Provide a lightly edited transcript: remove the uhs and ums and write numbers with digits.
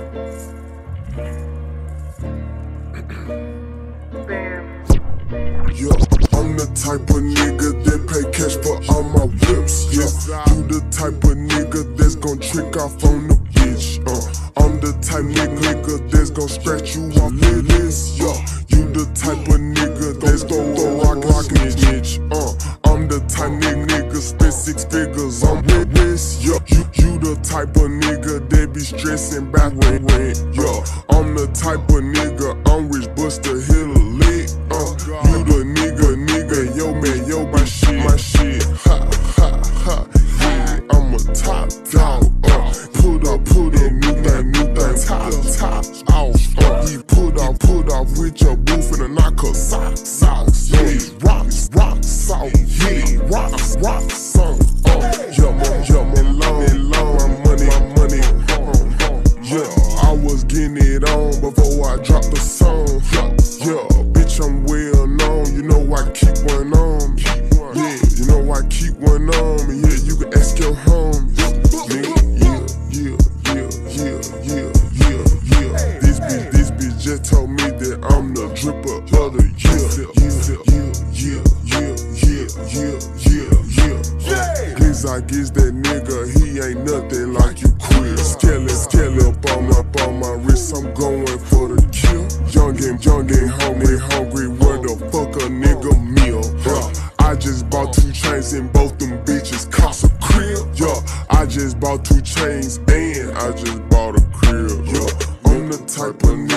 Yeah, I'm the type of nigga that pay cash for all my whips. Yeah, you the type of nigga that's gon' trick off on the bitch. I'm the type nigga that's gon' scratch you off the list. Yeah, you the type of nigga that's gon' throw rock and snitch. I'm the type nigga spend 6 figures on wrist. Yeah, you the type of nigga that be stressing back rent. Yeah, I'm the type of nigga I'm rich Buster Hill lit. You the nigga, yo man, yo my shit, ha, yeah, I'm a top dog, put up, new thing, top off, he put off with your booth and a knock her socks, yeah, rock salt, yeah, rock salt, yeah, long, my money, yeah, I was getting it on before I dropped the song, yeah, bitch, I'm well known, you know I keep one on me. Yeah, you know I keep one on me. Yeah, you can ask your homies. Yeah. This bitch just told me that I'm the dripper of the year. Guess I guess that nigga, he ain't nothing like you queer. Scale up on my wrist, I'm going for the kill. Young and hungry, where the fuck a nigga meal? I just bought 2 chains and both them bitches cost a crib. Yeah, I just bought 2 chains and I just bought a crib. Yeah, I'm the type of